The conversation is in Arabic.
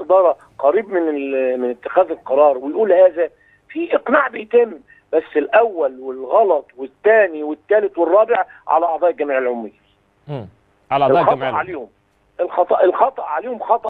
اداره قريب من اتخاذ القرار ويقول هذا، في اقناع بيتم، بس الاول والغلط والثاني والثالث والرابع على اعضاء الجمعيه العموميه. على اعضاء الجمعيه الخطا عليهم، الخطا عليهم خطا